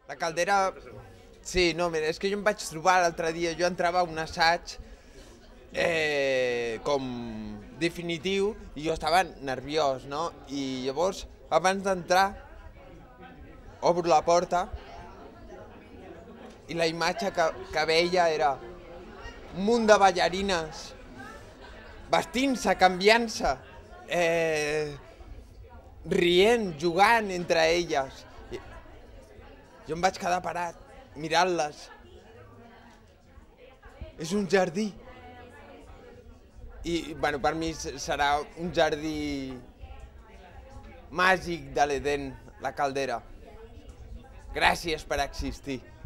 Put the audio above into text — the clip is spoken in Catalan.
La caldera... Sí, no, mira, és que jo em vaig trobar l'altre dia, jo entrava a un assaig com definitiu i jo estava nerviós, no? I llavors, abans d'entrar, obro la porta i la imatge que veia era un munt de ballarines vestint-se, canviant-se, rient, jugant entre elles. Jo em vaig quedar parat, mirant-les. És un jardí. I, bueno, per mi serà un jardí màgic de l'Edén, la caldera. Gràcies per existir.